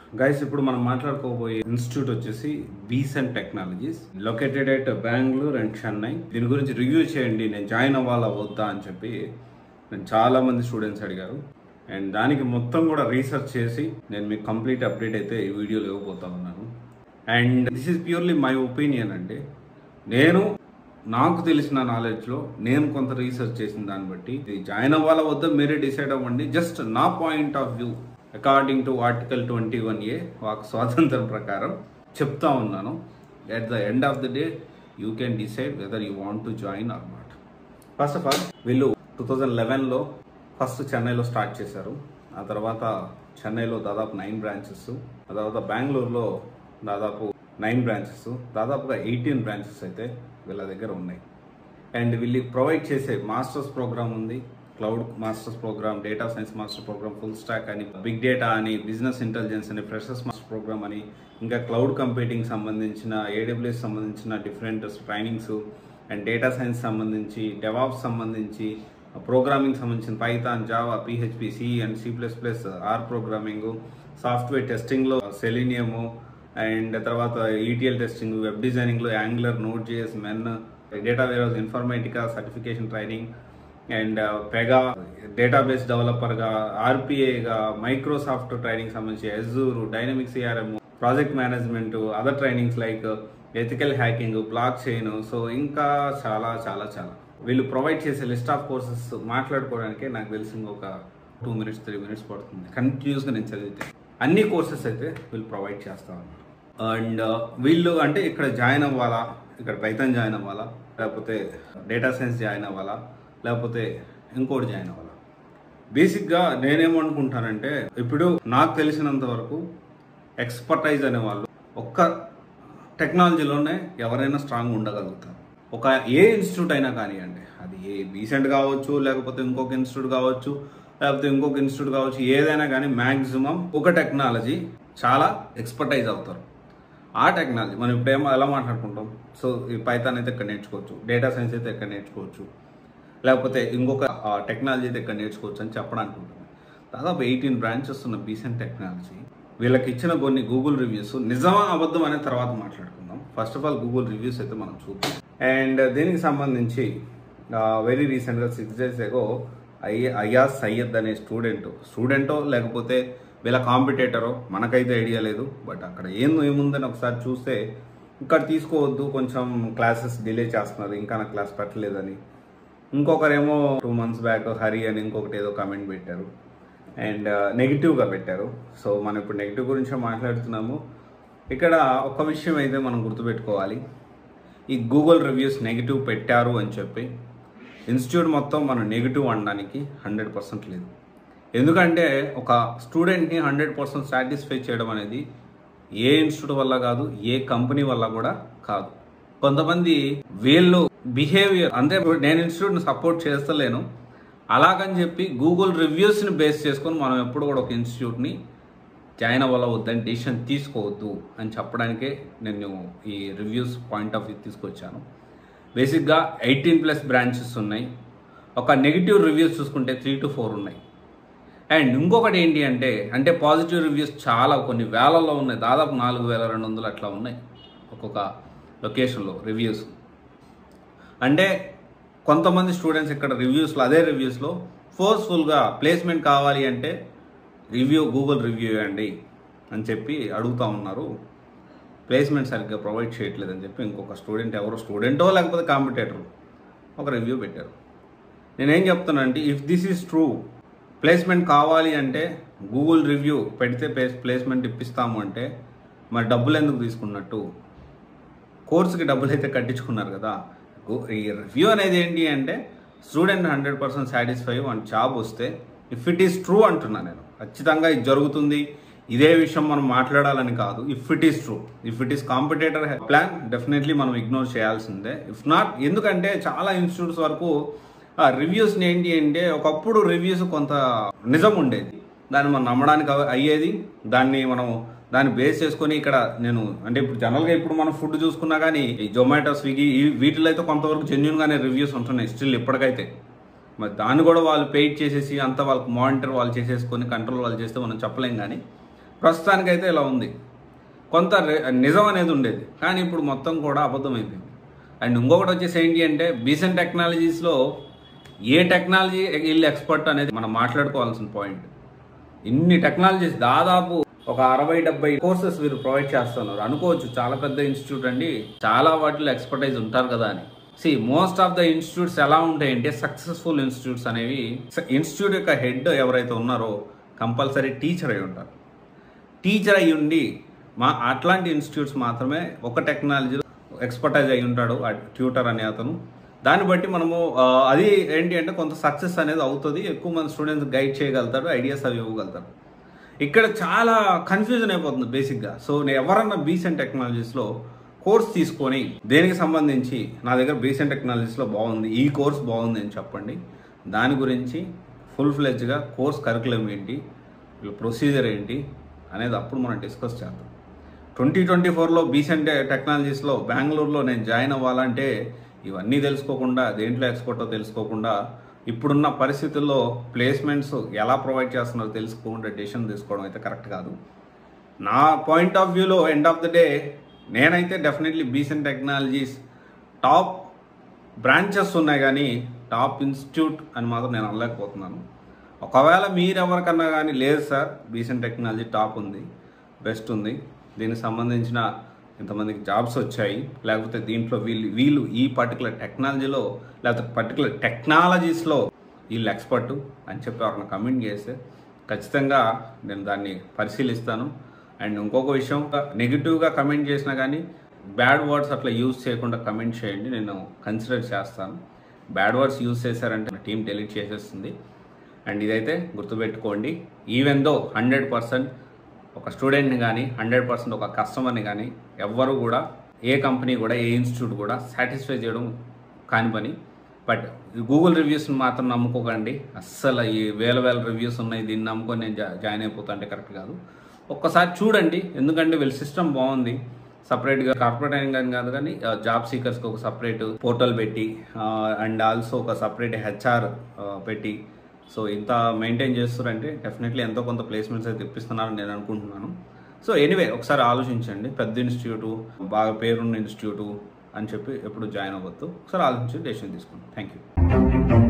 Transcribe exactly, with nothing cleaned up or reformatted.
Guys ఇప్పుడు మనం మాట్లాడుకోబోయే ఇన్స్టిట్యూట్ వచ్చేసి Besant technologies located at Bengaluru and Chennai. దీని గురించి రివ్యూ చేయండి, నేను జాయిన్ అవ్వాలా వద్దా అని చెప్పి నేను చాలా మంది స్టూడెంట్స్ అడిగారు. అండ్ దానికి మొత్తం కూడా రీసెర్చ్ చేసి నేను మీకు కంప్లీట్ అప్డేట్ అయితే ఈ వీడియోలో ఇవ్వబోతా ఉన్నాను. And this is purely my opinion అండి. నేను నాకు తెలిసిన నాలెడ్జ్లో నేను కొంత రీసెర్చ్ చేసిన దాన్ని బట్టి ఇది జాయిన్ అవ్వాలా వద్దా మీరే డిసైడ్ అవ్వండి. జస్ట్ నా point of view according to article twenty one A వాక్ స్వాతంత్రం ప్రకారం చెప్తా ఉన్నాను. At the end of the day you can decide whether you want to join or not. First of all వీళ్ళు టూ థౌజండ్ లెవెన్లో first చెన్నైలో start చేశారు. ఆ తర్వాత చెన్నైలో దాదాపు నైన్ బ్రాంచెస్, ఆ తర్వాత బెంగళూరులో దాదాపు నైన్ బ్రాంచెస్, దాదాపుగా ఎయిటీన్ బ్రాంచెస్ అయితే వీళ్ళ దగ్గర ఉన్నాయి. అండ్ వీళ్ళు ప్రొవైడ్ చేసే మాస్టర్స్ ప్రోగ్రామ్ ఉంది, cloud masters program, data science master program, full stack అని, బిగ్ డేటా అని, బిజినెస్ ఇంటెలిజెన్స్ అని, ఫ్రెషర్స్ మాస్టర్ ప్రోగ్రామ్ అని, ఇంకా క్లౌడ్ కంప్యూటింగ్ సంబంధించిన, ఏడబ్ల్యూఎస్ సంబంధించిన different trainings, and data science సంబంధించి, డెవాప్స్ సంబంధించి, ప్రోగ్రామింగ్ సంబంధించిన Python, Java, PHP, C and C plus plus, R programming, software టెస్టింగ్లో సెలీనియము, అండ్ తర్వాత ఈటీఎల్ టెస్టింగ్, వెబ్ డిజైనింగ్లో Angular, node JS, MEAN, data warehouse Informatica certification training, and Pega database డెవలపర్గా, ఆర్పిఏగా, Microsoft training సంబంధించి, Azure, dynamic CRM, project management, other trainings like ethical hacking, blockchain, so ఇంకా చాలా చాలా చాలా వీళ్ళు ప్రొవైడ్ చేసే లిస్ట్ ఆఫ్ కోర్సెస్ మాట్లాడుకోవడానికి నాకు తెలిసి ఒక టూ మినిట్స్ త్రీ మినిట్స్ పడుతుంది కంటిన్యూస్గా నేను చదివితే. అన్ని కోర్సెస్ అయితే వీళ్ళు ప్రొవైడ్ చేస్తా ఉన్నారు. అండ్ వీళ్ళు అంటే ఇక్కడ జాయిన్ అవ్వాలా, ఇక్కడ పైథాన్ జాయిన్ అవ్వాలా, లేకపోతే డేటా సైన్స్ జాయిన్ అవ్వాలా, లేకపోతే ఇంకోటి జాయిన్ అవ్వాలా. బేసిక్గా నేనేమనుకుంటానంటే ఇప్పుడు నాకు తెలిసినంత వరకు ఎక్స్పర్టైజ్ అనే వాళ్ళు ఒక్క టెక్నాలజీలోనే ఎవరైనా స్ట్రాంగ్ ఉండగలుగుతారు. ఒక ఏ ఇన్స్టిట్యూట్ అయినా కానివ్వండి, అది ఏ బీసెంట్ కావచ్చు, లేకపోతే ఇంకొక ఇన్స్టిట్యూట్ కావచ్చు, లేకపోతే ఇంకొక ఇన్స్టిట్యూట్ కావచ్చు, ఏదైనా కానీ మ్యాక్సిమం ఒక టెక్నాలజీ చాలా ఎక్స్పర్టైజ్ అవుతారు. ఆ టెక్నాలజీ మనం ఇప్పుడు ఏమో ఎలా మాట్లాడుకుంటాం, సో ఈ పైథాన్ అయితే ఇక్కడ నేర్చుకోవచ్చు, డేటా సైన్స్ అయితే ఇక్కడ నేర్చుకోవచ్చు, లేకపోతే ఇంకొక టెక్నాలజీ అయితే ఇక్కడ నేర్చుకోవచ్చు అని చెప్పడానికి ఉంటుంది. దాదాపు ఎయిటీన్ బ్రాంచెస్ ఉన్న బీసెంట్ టెక్నాలజీ వీళ్ళకి ఇచ్చిన కొన్ని గూగుల్ రివ్యూస్ నిజమా అబద్ధం అనే తర్వాత మాట్లాడుకుందాం. First of all Google reviews అయితే మనం చూద్దాం. అండ్ దీనికి సంబంధించి వెరీ రీసెంట్గా సిక్స్ డేస్ ఎగో ఐ అయాజ్ సయ్యద్ అనే స్టూడెంట్ స్టూడెంటో లేకపోతే వీళ్ళ కాంపిటేటరో మనకైతే ఐడియా లేదు, బట్ అక్కడ ఏం ఏముందని ఒకసారి చూస్తే ఇక్కడ తీసుకోవద్దు, కొంచెం క్లాసెస్ డిలే చేస్తున్నారు, ఇంకా నాకు క్లాస్ పెట్టలేదని. ఇంకొకరేమో టూ మంత్స్ బ్యాక్ హరి అని ఇంకొకటి ఏదో కామెంట్ పెట్టారు అండ్ నెగిటివ్గా పెట్టారు. సో మనం ఇప్పుడు నెగిటివ్ గురించే మాట్లాడుతున్నాము. ఇక్కడ ఒక విషయం అయితే మనం గుర్తుపెట్టుకోవాలి, ఈ గూగుల్ రివ్యూస్ నెగిటివ్ పెట్టారు అని చెప్పి ఇన్స్టిట్యూట్ మొత్తం మనం నెగిటివ్ అనడానికి హండ్రెడ్ పర్సెంట్ లేదు. ఎందుకంటే ఒక స్టూడెంట్ని హండ్రెడ్ పర్సెంట్ సాటిస్ఫై చేయడం అనేది ఏ ఇన్స్టిట్యూట్ వల్ల కాదు, ఏ కంపెనీ వల్ల కూడా కాదు. కొంతమంది వీళ్ళు బిహేవియర్ అంటే నేను ఇన్స్టిట్యూట్ని సపోర్ట్ చేస్తలేను అలాగని చెప్పి గూగుల్ రివ్యూస్ని బేస్ చేసుకొని మనం ఎప్పుడు కూడా ఒక ఇన్స్టిట్యూట్ని జాయిన్ అవ్వాల వద్దని డెసిషన్ తీసుకోవద్దు అని చెప్పడానికే నేను ఈ రివ్యూస్ పాయింట్ ఆఫ్ వ్యూ తీసుకొచ్చాను. బేసిక్గా ఎయిటీన్ ప్లస్ బ్రాంచెస్ ఉన్నాయి. ఒక నెగిటివ్ రివ్యూస్ చూసుకుంటే త్రీ టు ఫోర్ ఉన్నాయి. అండ్ ఇంకొకటి ఏంటి అంటే అంటే పాజిటివ్ రివ్యూస్ చాలా కొన్ని వేలలో ఉన్నాయి, దాదాపు నాలుగు వేల రెండు వందలు అట్లా ఉన్నాయి ఒక్కొక్క లొకేషన్లో రివ్యూస్. అంటే కొంతమంది స్టూడెంట్స్ ఇక్కడ రివ్యూస్లో అదే రివ్యూస్లో ఫోర్స్ఫుల్గా ప్లేస్మెంట్ కావాలి అంటే రివ్యూ గూగుల్ రివ్యూ ఇవ్వండి అని చెప్పి అడుగుతూ ఉన్నారు, ప్లేస్మెంట్ సరిగ్గా ప్రొవైడ్ చేయట్లేదు అని చెప్పి ఇంకొక స్టూడెంట్ ఎవరో స్టూడెంటో లేకపోతే కాంపిటేటర్ ఒక రివ్యూ పెట్టారు. నేనేం చెప్తానంటే if this is true, placement కావాలి అంటే గూగుల్ రివ్యూ పెడితే ప్లేస్ ప్లేస్మెంట్ ఇప్పిస్తాము అంటే మరి డబ్బులు ఎందుకు తీసుకున్నట్టు? కోర్సుకి డబ్బులు అయితే కట్టించుకున్నారు కదా. ఈ రివ్యూ అనేది ఏంటి అంటే student hundred percent satisfy one job వస్తే ఇఫ్ ఇట్ ఈస్ ట్రూ అంటున్నా నేను, ఖచ్చితంగా ఇది జరుగుతుంది, ఇదే విషయం మనం మాట్లాడాలని కాదు. If it is true, if it is competitor plan definitely మనం ఇగ్నోర్ చేయాల్సిందే. ఇఫ్ నాట్, ఎందుకంటే చాలా ఇన్స్టిట్యూట్స్ వరకు రివ్యూస్ని ఏంటి అంటే ఒకప్పుడు రివ్యూస్ కొంత నిజం ఉండేది, దాన్ని మనం నమ్మడానికి అయ్యేది, దాన్ని మనం దాన్ని బేస్ చేసుకొని ఇక్కడ నేను అంటే ఇప్పుడు జనరల్గా ఇప్పుడు మనం ఫుడ్ చూసుకున్నా కానీ ఈ జొమాటో, స్విగ్గీ వీటిలో అయితే కొంతవరకు జెన్యున్గానే రివ్యూస్ ఉంటున్నాయి స్టిల్ ఇప్పటికైతే. మరి దాన్ని కూడా వాళ్ళు పెయిడ్ చేసేసి అంతా వాళ్ళకి మానిటర్ వాళ్ళు చేసేసుకొని కంట్రోల్ వాళ్ళు చేస్తే మనం చెప్పలేం. కానీ ప్రస్తుతానికైతే ఇలా ఉంది. కొంత నిజం అనేది ఉండేది, కానీ ఇప్పుడు మొత్తం కూడా అబద్ధమైపోయింది. అండ్ ఇంకొకటి వచ్చేసి ఏంటి అంటే బీసెంట్ టెక్నాలజీస్లో ఏ టెక్నాలజీ వీళ్ళు ఎక్స్పర్ట్ అనేది మనం మాట్లాడుకోవాల్సిన పాయింట్. ఇన్ని టెక్నాలజీస్ దాదాపు ఒక అరవై డెబ్బై కోర్సెస్ వీరు ప్రొవైడ్ చేస్తున్నారు. అనుకోవచ్చు చాలా పెద్ద ఇన్స్టిట్యూట్ అండి, చాలా వాటిలో ఎక్స్పర్టైజ్ ఉంటారు కదా అని. See most of the institutes ఎలా ఉంటాయంటే సక్సెస్ఫుల్ ఇన్స్టిట్యూట్స్ అనేవి ఇన్స్టిట్యూట్ యొక్క హెడ్ ఎవరైతే ఉన్నారో కంపల్సరీ టీచర్ అయి ఉంటారు. టీచర్ అయి ఉండి మా అట్లాంటి ఇన్స్టిట్యూట్స్ మాత్రమే ఒక టెక్నాలజీలో ఎక్స్పర్టైజ్ అయి ఉంటాడు ఆ ట్యూటర్ అనే అతను. దాన్ని బట్టి మనము అది ఏంటి అంటే కొంత సక్సెస్ అనేది అవుతుంది, ఎక్కువ మంది స్టూడెంట్స్ గైడ్ చేయగలుగుతారు, ఐడియాస్ అవి ఇవ్వగలుగుతారు. ఇక్కడ చాలా కన్ఫ్యూజన్ అయిపోతుంది బేసిక్గా. సో నేను ఎవరన్నా బీసెంట్ టెక్నాలజీస్లో కోర్స్ తీసుకొని దేనికి సంబంధించి నా దగ్గర బీసెంట్ టెక్నాలజీస్లో బాగుంది, ఈ కోర్స్ బాగుంది అని చెప్పండి. దాని గురించి ఫుల్ ఫ్లెడ్జ్గా కోర్స్ కరికులం ఏంటి, ప్రొసీజర్ ఏంటి అనేది అప్పుడు మనం డిస్కస్ చేద్దాం. ట్వంటీ ట్వంటీ ఫోర్లో బీసెంట్ టెక్నాలజీస్లో బెంగళూరులో నేను జాయిన్ అవ్వాలంటే ఇవన్నీ తెలుసుకోకుండా, దేంట్లో ఎక్స్పర్టో తెలుసుకోకుండా, ఇప్పుడున్న పరిస్థితుల్లో ప్లేస్మెంట్స్ ఎలా ప్రొవైడ్ చేస్తున్నారో తెలుసుకోకుండా డెసిషన్ తీసుకోవడం అయితే కరెక్ట్ కాదు. నా పాయింట్ ఆఫ్ వ్యూలో ఎండ్ ఆఫ్ ద డే నేనైతే definitely Besant technologies top branches ఉన్నాయి, కానీ టాప్ ఇన్స్టిట్యూట్ అని మాత్రం నేను అనలేకపోతున్నాను. ఒకవేళ మీరెవరికన్నా కానీ లేదు సార్ బీసెంట్ టెక్నాలజీ టాప్ ఉంది, బెస్ట్ ఉంది, దీనికి సంబంధించిన ఇంతమందికి జాబ్స్ వచ్చాయి, లేకపోతే దీంట్లో వీళ్ళు వీళ్ళు ఈ పర్టికులర్ టెక్నాలజీలో లేకపోతే పర్టికులర్ టెక్నాలజీస్లో వీళ్ళు ఎక్స్పర్టు అని చెప్పి ఎవరైనా కమెంట్ చేస్తే ఖచ్చితంగా నేను దాన్ని పరిశీలిస్తాను. అండ్ ఇంకొక విషయం, నెగిటివ్గా కమెంట్ చేసినా కానీ బ్యాడ్ వర్డ్స్ అట్లా యూజ్ చేయకుండా కమెంట్ చేయండి, నేను కన్సిడర్ చేస్తాను. బ్యాడ్ వర్డ్స్ యూజ్ చేశారంటే నా టీం డెలీట్ చేసేస్తుంది. అండ్ ఇదైతే గుర్తుపెట్టుకోండి, ఈవెన్ దో హండ్రెడ్ పర్సెంట్ ఒక స్టూడెంట్ని కానీ హండ్రెడ్ పర్సెంట్ ఒక కస్టమర్ని కానీ ఎవ్వరు కూడా ఏ కంపెనీ కూడా ఏ ఇన్స్టిట్యూట్ కూడా సాటిస్ఫై చేయడం కాని పని. బట్ గూగుల్ రివ్యూస్ని మాత్రం నమ్ముకోకండి, అస్సలు ఈ వేల వేల రివ్యూస్ ఉన్నాయి దీన్ని నమ్ముకొని నేను జాయిన్ అయిపోతా అంటే కరెక్ట్ కాదు. ఒక్కసారి చూడండి, ఎందుకంటే వీళ్ళ సిస్టమ్ బాగుంది. సపరేట్గా కార్పొరేట్ అని కాదు కానీ జాబ్ సీకర్స్కి ఒక సపరేట్ పోర్టల్ పెట్టి అండ్ ఆల్సో ఒక సపరేట్ హెచ్ఆర్ పెట్టి సో ఇంత మెయింటైన్ చేస్తారంటే డెఫినెట్లీ ఎంతో కొంత ప్లేస్మెంట్స్ అయితే తెప్పిస్తున్నారని నేను అనుకుంటున్నాను. సో ఎనీవే ఒకసారి ఆలోచించండి, పెద్ద ఇన్స్టిట్యూటు బాగా పేరున్న ఇన్స్టిట్యూటు అని చెప్పి ఎప్పుడు జాయిన్ అవ్వద్దు, ఒకసారి ఆలోచించి డెసిషన్ తీసుకోండి. Thank you.